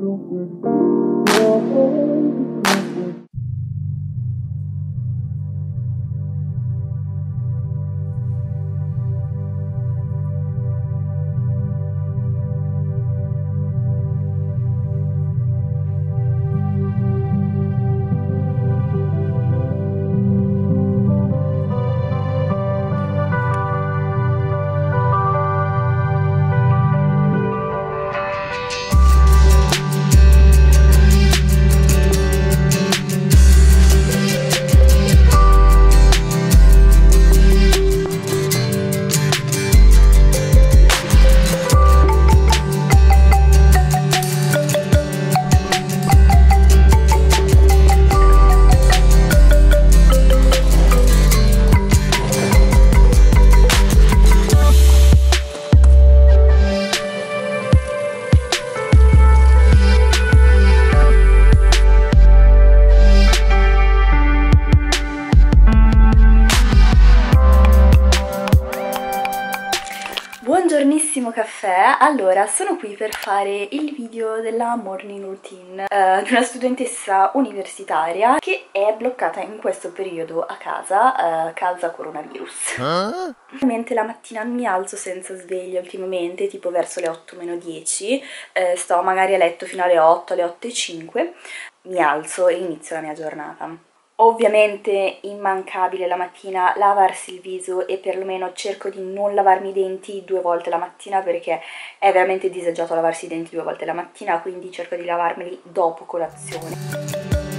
Buongiornissimo caffè, allora sono qui per fare il video della morning routine di una studentessa universitaria che è bloccata in questo periodo a casa causa coronavirus. Ovviamente la mattina mi alzo senza sveglia ultimamente, tipo verso le 8 meno 10, sto magari a letto fino alle 8, alle 8:05, mi alzo e inizio la mia giornata. Ovviamente immancabile la mattina lavarsi il viso e perlomeno cerco di non lavarmi i denti 2 volte la mattina perché è veramente disagiato lavarsi i denti 2 volte la mattina, quindi cerco di lavarmeli dopo colazione.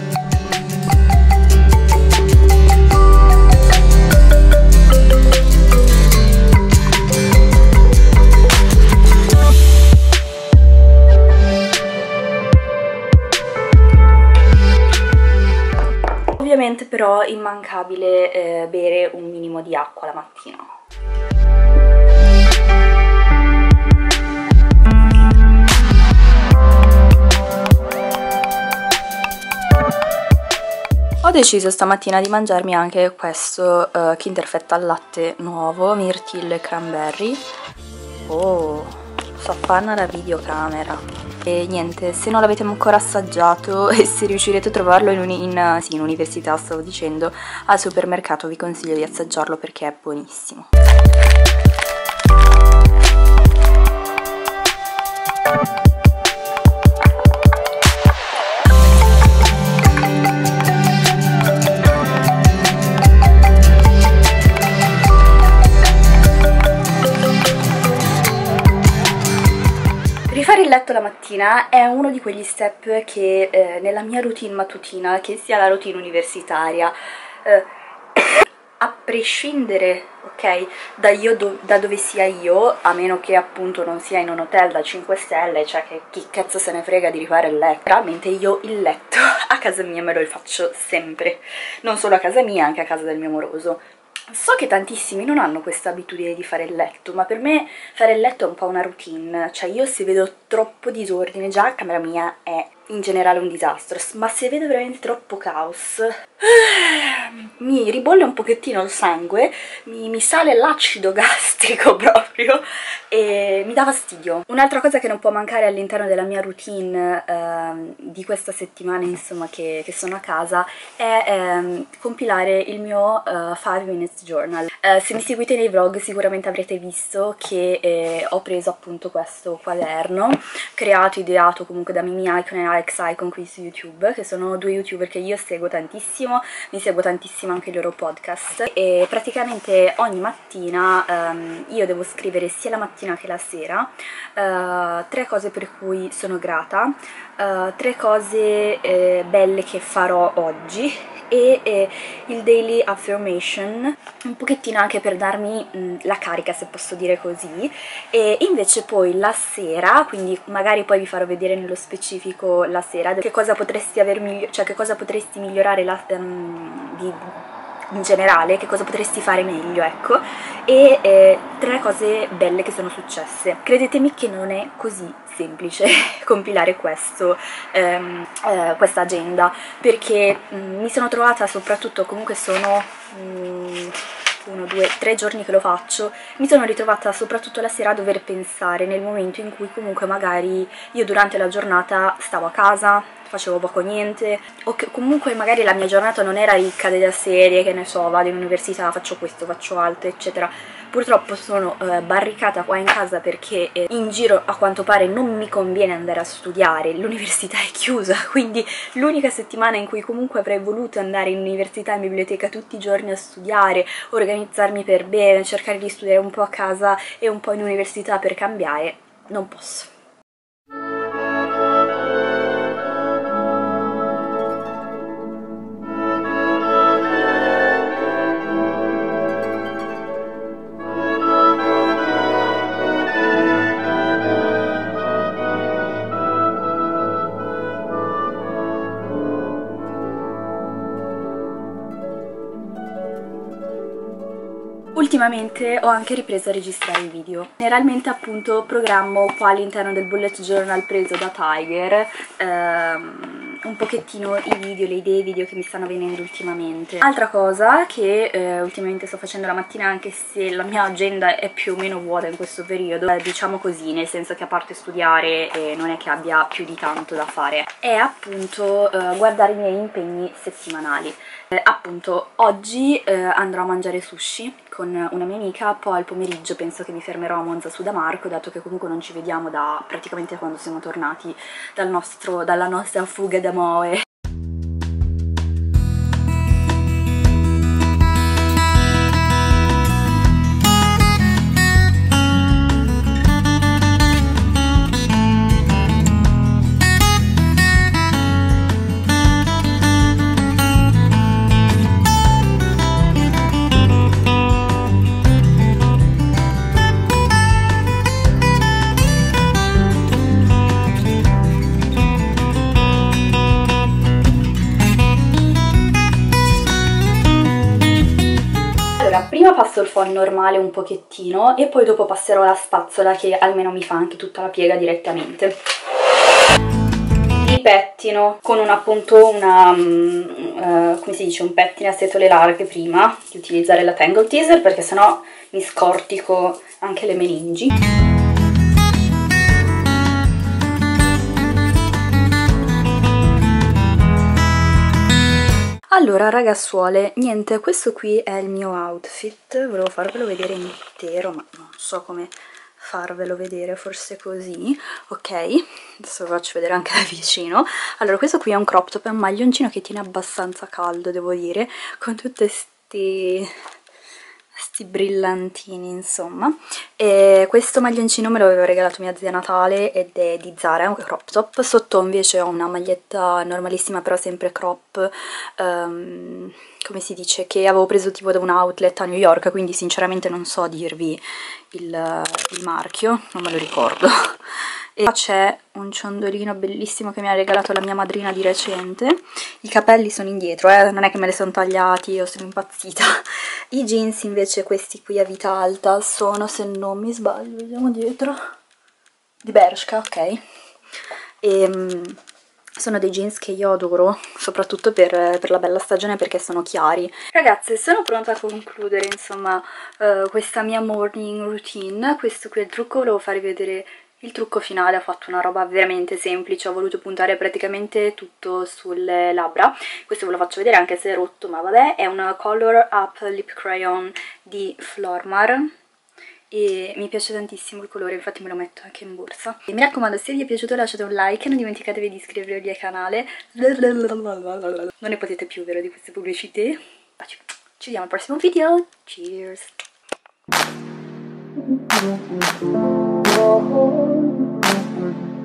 Ovviamente però immancabile bere un minimo di acqua la mattina. Ho deciso stamattina di mangiarmi anche questo Kinder Fetta al latte nuovo, mirtillo e cranberry. Oh, so fanna la videocamera. E niente, se non l'avete ancora assaggiato e se riuscirete a trovarlo in università, stavo dicendo, al supermercato, vi consiglio di assaggiarlo perché è buonissimo. Rifare il letto la mattina è uno di quegli step che nella mia routine mattutina, che sia la routine universitaria, a prescindere, ok, da dove sia io, a meno che appunto non sia in un hotel da 5 stelle, cioè che chi cazzo se ne frega di rifare il letto. Realmente io il letto a casa mia me lo faccio sempre, non solo a casa mia, anche a casa del mio moroso. So che tantissimi non hanno questa abitudine di fare il letto, ma per me fare il letto è un po' una routine, cioè io se vedo troppo disordine, già a camera mia è in generale un disastro, ma se vedo veramente troppo caos mi ribolle un pochettino il sangue, mi sale l'acido gastrico proprio e mi dà fastidio. Un'altra cosa che non può mancare all'interno della mia routine di questa settimana, insomma, che sono a casa, è compilare il mio 5 minutes journal. Se mi seguite nei vlog sicuramente avrete visto che ho preso appunto questo quaderno, creato, ideato comunque da Mimi Icon e Alex Icon qui su YouTube, che sono 2 youtuber che io seguo tantissimo, mi seguo tantissimo anche i loro podcast, e praticamente ogni mattina io devo scrivere sia la mattina che la sera 3 cose per cui sono grata, 3 cose belle che farò oggi e il daily affirmation, un pochettino anche per darmi la carica, se posso dire così. E invece poi la sera, quindi magari poi vi farò vedere nello specifico la sera che cosa potresti che cosa potresti migliorare in generale, che cosa potresti fare meglio, ecco, e 3 cose belle che sono successe. Credetemi che non è così semplice compilare questa agenda, perché mi sono trovata, soprattutto, comunque sono 1, 2, 3 giorni che lo faccio, mi sono ritrovata soprattutto la sera a dover pensare nel momento in cui comunque magari io durante la giornata stavo a casa, facevo poco o niente, o che comunque magari la mia giornata non era ricca della serie, che ne so, vado in università, faccio questo, faccio altro, eccetera. Purtroppo sono barricata qua in casa perché in giro a quanto pare non mi conviene andare a studiare, l'università è chiusa, quindi l'unica settimana in cui comunque avrei voluto andare in università, in biblioteca tutti i giorni a studiare, organizzarmi per bene, cercare di studiare un po' a casa e un po' in università per cambiare, non posso. Ultimamente ho anche ripreso a registrare i video. Generalmente appunto programmo qua all'interno del bullet journal preso da Tiger un pochettino i video, le idee video che mi stanno venendo ultimamente. Altra cosa che ultimamente sto facendo la mattina, anche se la mia agenda è più o meno vuota in questo periodo, diciamo così, nel senso che a parte studiare non è che abbia più di tanto da fare, è appunto guardare i miei impegni settimanali. Appunto oggi andrò a mangiare sushi con una mia amica, poi al pomeriggio penso che mi fermerò a Monza su da Marco, dato che comunque non ci vediamo da praticamente quando siamo tornati dalla nostra fuga d'amore. Prima passo il phon normale un pochettino e poi dopo passerò la spazzola, che almeno mi fa anche tutta la piega direttamente. Li pettino con appunto come si dice, un pettine a setole larghe prima di utilizzare la Tangle Teezer, perché sennò mi scortico anche le meningi. Allora ragazzuole, niente, questo qui è il mio outfit, volevo farvelo vedere intero ma non so come farvelo vedere, forse così, ok? Adesso ve lo faccio vedere anche da vicino. Allora questo qui è un crop top, è un maglioncino che tiene abbastanza caldo, devo dire, con tutti sti brillantini, insomma. E questo maglioncino me lo aveva regalato mia zia Natale ed è di Zara, è un crop top. Sotto invece ho una maglietta normalissima, però sempre crop, come si dice, che avevo preso tipo da un outlet a New York, quindi sinceramente non so dirvi il marchio, non me lo ricordo. E qua c'è un ciondolino bellissimo che mi ha regalato la mia madrina di recente. I capelli sono indietro, non è che me li sono tagliati, io sono impazzita. I jeans invece, questi qui a vita alta, sono, se non mi sbaglio, vediamo dietro, di Bershka, ok? E sono dei jeans che io adoro, soprattutto per la bella stagione, perché sono chiari. Ragazze, sono pronta a concludere, insomma, questa mia morning routine. Questo qui è il trucco, volevo farvi vedere il trucco finale. Ho fatto una roba veramente semplice, ho voluto puntare praticamente tutto sulle labbra. Questo ve lo faccio vedere anche se è rotto, ma vabbè. È un Color Up Lip Crayon di Flormar e mi piace tantissimo il colore, infatti me lo metto anche in borsa. E mi raccomando, se vi è piaciuto lasciate un like, non dimenticatevi di iscrivervi al canale. Non ne potete più, vero, di queste pubblicità. Ci vediamo al prossimo video, cheers! Oh,